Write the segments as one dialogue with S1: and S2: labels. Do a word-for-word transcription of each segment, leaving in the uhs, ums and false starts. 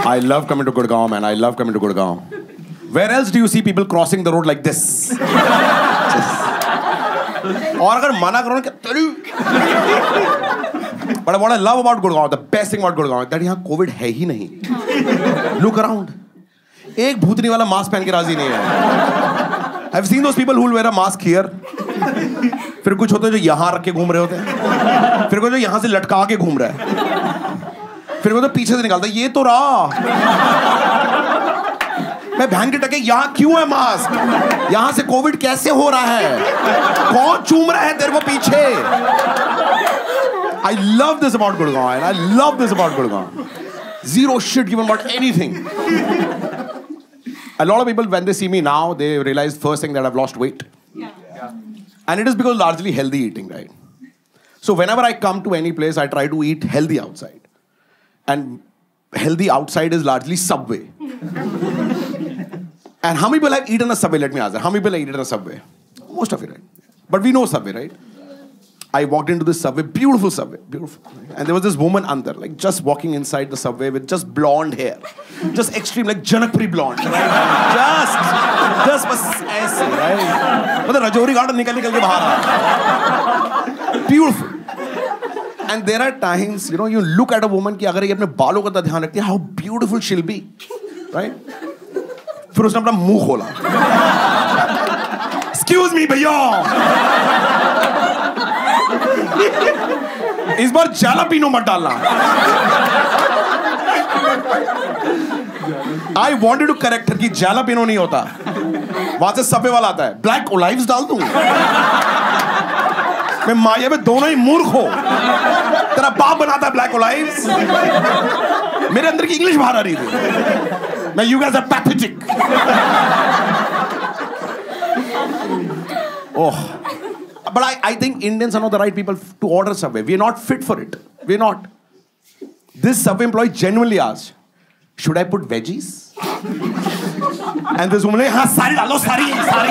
S1: I love coming to Gurgaon, man. I love coming to Gurgaon. Where else do you see people crossing the road like this? और अगर मना करो ना क्या But what I love about Gurgaon, the best thing about Gurgaon, that यहाँ COVID है ही नहीं. Look around. एक भूतनी वाला मास्क पहन के राजी नहीं है. I've seen those people who will wear a mask here. फिर कुछ होते हैं जो यहाँ रख के घूम रहे होते हैं. फिर कोई जो यहाँ से लटका के घूम रहा है. फिर वो तो पीछे से निकालता है. ये तो रहा. मैं बहन के टके यहाँ क्यों है मास्क? यहाँ से कोविड कैसे हो रहा है? कौन चूम रहा है तेरे को पीछे? I love this about Gurgaon, and I love this about Gurgaon. Zero shit given about anything. A lot of people, when they see me now, they realize first thing that I've lost weight.
S2: Yeah. Yeah.
S1: And it is because largely healthy eating, right? So whenever I come to any place, I try to eat healthy outside. And healthy outside is largely Subway. And how many people have eaten a Subway? Let me ask that. How many people have eaten a Subway? Most of you, right? But we know Subway, right? I walked into this Subway, beautiful Subway, beautiful. And there was this woman under, like just walking inside the Subway with just blonde hair. Just extreme, like Janakpuri blonde, right? Just, just बस ऐसे, right? मतलब Rajouri garden निकल निकल के बाहर आ. Beautiful. And there are times, you know, you look at a woman कि अगर ये अपने बालों का ध्यान रखती है, how beautiful she'll be, right? फिर उसने अपना मुंह खोला. Excuse me, भैया. इस बार जैलापिनो मत डालना. I wanted to correct her कि जैलापिनो नहीं होता. वहां से सबवे वाला आता है. ब्लैक ओलाइव्स डाल दूं. मैं माया में दोनों ही मूर्ख हो. तेरा बाप बनाता है ब्लैक ओलाइव्स. मेरे अंदर की इंग्लिश बाहर आ रही थी. मैं you guys are pathetic. Oh. But I, I think Indians are not the right people to order Subway. We are not fit for it. We are not. This Subway employee genuinely asked, should I put veggies? And this woman, हाँ सारी डालो सारी सारी.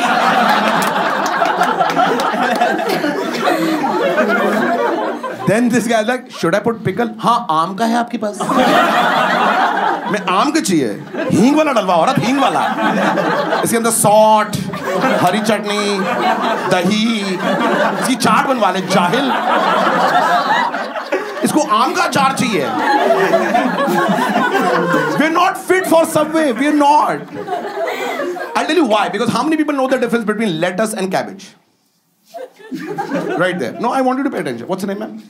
S1: Then this guy is like, should I put pickle? हाँ आम का है आपके पास? मैं आम का चाहिए. हींग वाला डलवा औरत, हींग वाला. इसके अंदर सॉल्ट, हरी चटनी, दही, इसकी चाट बनवा ले जाहिल. इसको आम का अचार चाहिए. We're not fit for Subway. We're not. I'll tell you why. Because how many people know the difference between lettuce and cabbage? Right there. No, I want you to pay attention. What's your name, ma'am?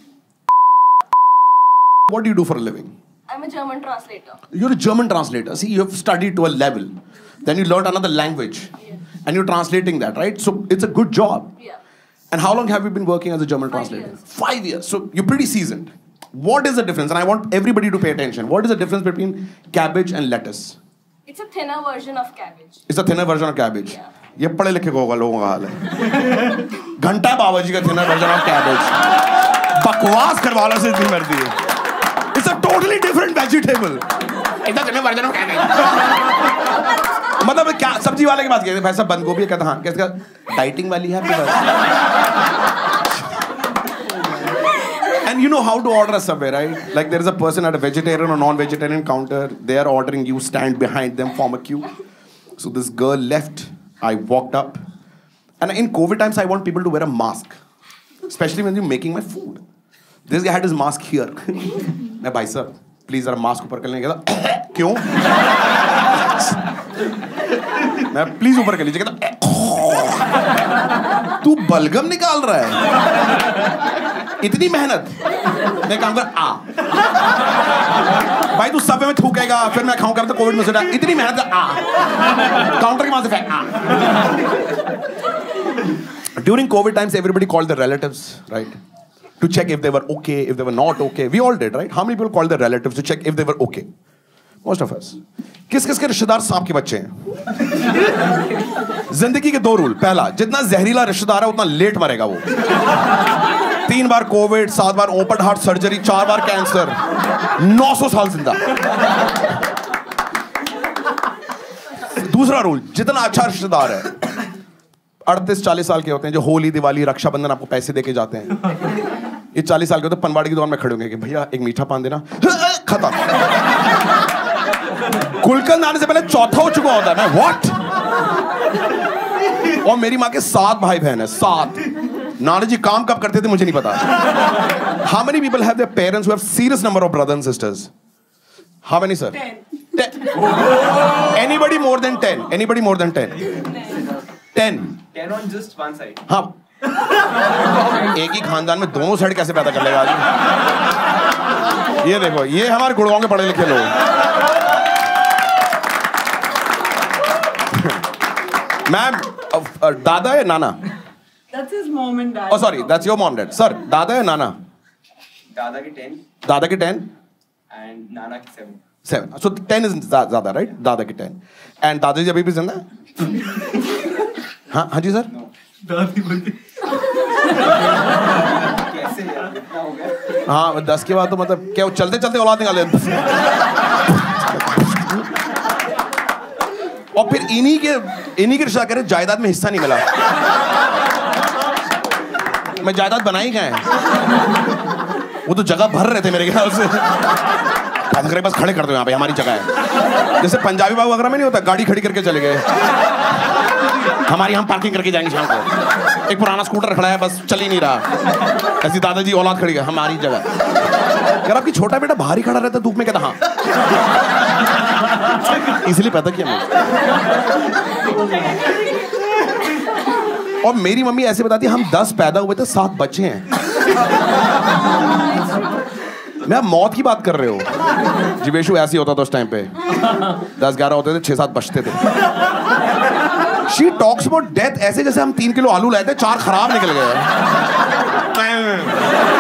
S1: What do you do for a living?
S2: I'm a German translator.
S1: You're a German translator. See, you have studied to a level. Then you learned another language.
S2: Yeah.
S1: And you're translating that, right? So it's a good job.
S2: Yeah.
S1: And how long have you been working as a German
S2: Five
S1: translator?
S2: years.
S1: Five years. So you're pretty seasoned. What is the difference? And I want everybody to pay attention. What is the difference between cabbage and lettuce?
S2: It's a thinner version of cabbage.
S1: It's a thinner version of cabbage.
S2: Yeah.
S1: ये पढ़े लिखे को होगा लोगों का हाल है. घंटा बाबा जी का thinner version of cabbage. बकवास करवा लो से इतनी मर्जी है. It's a totally different vegetable. It's a thinner version of cabbage. मतलब क्या सब्जी वाले के पास गए थे भाई साहब बंद गोभी है कहता हाँ कैसे का डाइटिंग वाली है आपके पास. And you know how to order a Subway, right? Like there is a person at a vegetarian or non-vegetarian counter. They are ordering. You stand behind them, form a queue. So this girl left. I walked up. And in COVID times, I want people to wear a mask. Especially when you're making my food. This guy had his mask here. मैं भाई साहब please जरा mask ऊपर कर लेंगे कहता क्यों मैं प्लीज ऊपर कर लीजिए कहता तू बलगम निकाल रहा है इतनी मेहनत मैं काम कर आ भाई तू सबवे में थूकेगा फिर मैं खाऊंगा तो कोविड में से इतनी मेहनत आ काउंटर के वहां से फेंक आ. During COVID times, everybody called their relatives, right? To check if they were okay, if they were not okay. We all did, right? How many people called their relatives to check if they were okay? Most of us. किस किस के रिश्तेदार सांप के बच्चे हैं? जिंदगी के दो रूल. पहला, जितना जहरीला रिश्तेदार है उतना लेट मरेगा वो. तीन बार कोविड, सात बार ओपन हार्ट सर्जरी, चार बार कैंसर, नौ सौ साल जिंदा. दूसरा रूल, जितना अच्छा रिश्तेदार है अड़तीस चालीस साल के होते हैं जो होली दिवाली रक्षाबंधन आपको पैसे देके जाते हैं. ये चालीस साल के होते हैं पनवाड़ी की दुकान में खड़े होंगे कि भैया एक मीठा पान देना. खत्म. कुलकंद आने से पहले चौथा हो चुका होता है मैं व्हाट। और मेरी माँ के सात भाई बहन है, सात। नाना जी काम कब करते थे मुझे नहीं पता। How many people have their parents who have serious number of brothers and sisters? How many sir? Ten. Anybody more than ten? Anybody more than ten? Ten.
S3: Ten on just one side.
S1: हाँ, एक ही खानदान में दोनों side कैसे पैदा कर लेगा आदमी? ये देखो, ये हमारे गुड़गांव के पढ़े लिखे लोग। मैम, दादा है नाना?
S4: That's his mom and dad.
S1: Oh, sorry, that's your mom, dad. Sir, दादा है नाना?
S3: दादा की टेन
S1: दादा के टेन
S3: एंड नाना की seven.
S1: Seven. So ten is दादा, right? दादा के टेन। And दादाजी अभी भी जिंदा है? हाँ हाँ जी सर।
S3: दादी बोलती कैसे यार इतना हो गया?
S1: हाँ, दस के बाद तो मतलब क्या वो चलते चलते औलाद निकाले। और फिर इन्हीं के इन्हीं के रिश्ता करे जायदाद में हिस्सा नहीं मिला। मैं जायदाद बनाई क्या है? वो तो जगह भर रहे थे मेरे ख्याल से। बस खड़े कर दो यहाँ पे, हमारी जगह है। जैसे पंजाबी बाग वगैरह में नहीं होता, गाड़ी खड़ी करके चले गए, हमारी हम पार्किंग करके जाएंगे शाम को। एक पुराना स्कूटर खड़ा है, बस चल ही नहीं रहा, ऐसी दादाजी औलाद खड़ी है हमारी जगह। यार आपकी छोटा बेटा बाहर ही खड़ा रहता धूप में, कहता हाँ इसलिए पैदा किया मैं। और मेरी मम्मी ऐसे बताती है, हम दस पैदा हुए थे, सात बच्चे हैं। मैं मौत की बात कर रहे हो? जीवेशु ऐसे होता था उस टाइम पे, दस ग्यारह होते थे, छह सात बचते थे। She talks about death ऐसे जैसे हम तीन किलो आलू लाए थे, चार खराब निकल गए।